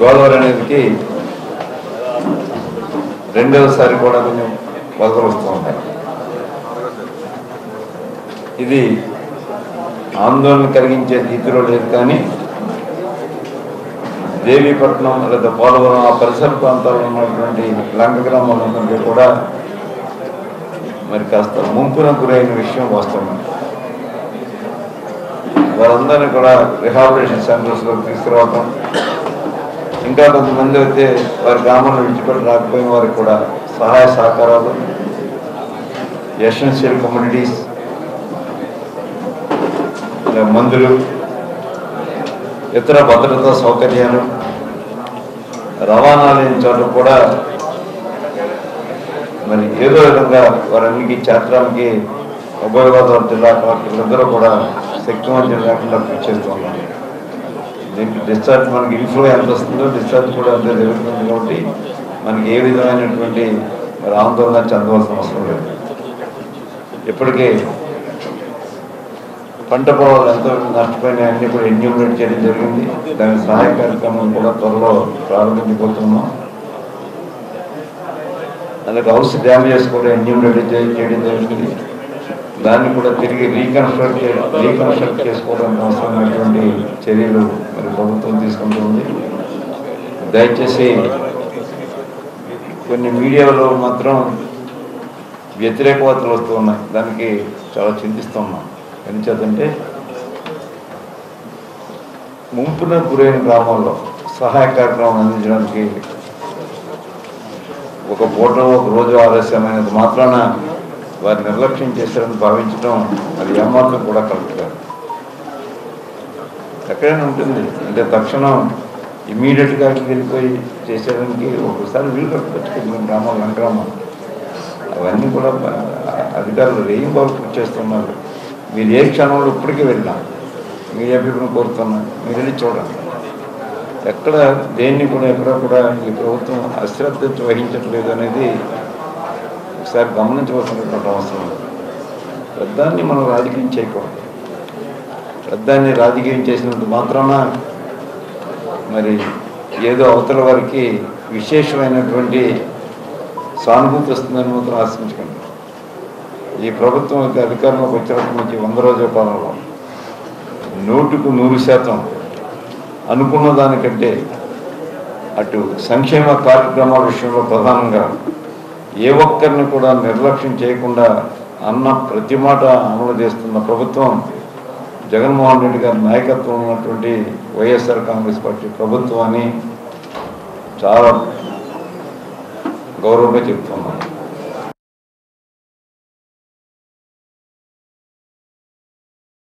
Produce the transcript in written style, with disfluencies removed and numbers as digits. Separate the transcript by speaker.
Speaker 1: గోదావరి అనేదికి రెండవసారి కూడా కొంచెం వరదలు వస్తూ ఉంటాయి. ఇది ఆందోళన కలిగించే రీతిలో లేదు, కానీ దేవీపట్నం లేదా పోలవరం ఆ పరిసర ప్రాంతాల్లో ఉన్నటువంటి లంక గ్రామాలందరికీ కూడా మరి కాస్త ముంపున గురైన విషయం వాస్తవం. వారందరినీ కూడా రిహాబిలిటేషన్ సెంటర్స్లో తీసుకురావటం, ఇంకా కొంతమంది అయితే వారి గ్రామాలను విడిచిపెట్టి రాకపోయిన వారికి కూడా సహాయ సహకారాలు, ఎసెన్షియల్ కమ్యూనిటీస్, మందులు, ఇతర భద్రతా సౌకర్యాలు, రవాణా లేని చోట కూడా మరి ఏదో విధంగా వారన్నిటికీ చేర్చడానికి ఉభయ గోదావరి జిల్లా కలెక్టర్లందరూ కూడా శక్తివంతం లేకుండా కృషి చేస్తూ ఉన్నారు. దీనికి డిశ్చార్జ్ మనకి ఇన్ఫ్లో ఎంత వస్తుందో డిశ్చార్జ్ కూడా అంతే జరుగుతుంది. కాబట్టి మనకి ఏ విధమైనటువంటి మరి ఆందోళన చెందవలసిన అవసరం లేదు. ఇప్పటికే పంట పొలాలు ఎంతో నష్టపోయినాయన్నీ కూడా ఎన్యూమరేట్ చేయడం జరిగింది. దాని సహాయ కార్యక్రమం కూడా త్వరలో ప్రారంభించబోతున్నాం. అందుకు హౌస్ డ్యామేజెస్ కూడా ఎన్యూమరేట్ చేయడం జరిగింది. దాన్ని కూడా తిరిగి రీకన్స్ట్రక్ట్ చేసుకోవడానికి అవసరమైనటువంటి చర్యలు మరి ప్రభుత్వం తీసుకుంటుంది. దయచేసి కొన్ని మీడియాలో మాత్రం వ్యతిరేక వార్తలు వస్తూ ఉన్నాయి. దానికి చాలా చింతిస్తున్నాం. ఎందుచేతంటే ముంపున గురైన గ్రామాల్లో సహాయ కార్యక్రమం అందించడానికి ఒక పూట ఒక రోజు ఆలస్యమైనది మాత్రాన వారి నిర్లక్ష్యం చేశారని భావించడం అది ఏమాత్రం కూడా కరెక్ట్ కాదు. ఎక్కడైనా ఉంటుంది అంటే తక్షణం ఇమీడియట్గా వెళ్ళిపోయి చేసేదానికి ఒకసారి వీలు కట్టుకొచ్చుకుంటున్నాం గ్రామాలు గ్రామాలు. అవన్నీ కూడా అధికారులు రేయింగ్ బాబు చేస్తున్నారు. మీరు ఏ క్షణంలో ఇప్పటికీ వెళ్ళినా మీడియా పీపుల్ని కోరుతున్నాం, మీరు వెళ్ళి చూడండి. ఎక్కడ దేన్ని కూడా ఎక్కడ కూడా ఈ ప్రభుత్వం అశ్రద్ధ వహించట్లేదు అనేది ఒకసారి గమనించవలసినటువంటి అవసరం. శ్రద్ధాన్ని మనం రాజకీయం చేయకూడదు. శ్రద్ధాన్ని రాజకీయం చేసినంత మాత్రాన మరి ఏదో అవతల వారికి విశేషమైనటువంటి సానుభూతి వస్తుందని మాత్రం ఆశించకండి. ఈ ప్రభుత్వం అధికారంలోకి వచ్చినప్పటి నుంచి 100 రోజుల కాలంలో 100% అనుకున్న దానికంటే అటు సంక్షేమ కార్యక్రమాల విషయంలో ప్రధానంగా ఏ ఒక్కరిని కూడా నిర్లక్ష్యం చేయకుండా అన్న ప్రతి మాట అమలు చేస్తున్న ప్రభుత్వం జగన్మోహన్ రెడ్డి గారి నాయకత్వం ఉన్నటువంటి వైఎస్ఆర్ కాంగ్రెస్ పార్టీ ప్రభుత్వాన్ని చాలా గౌరవంగా చెప్తున్నాం.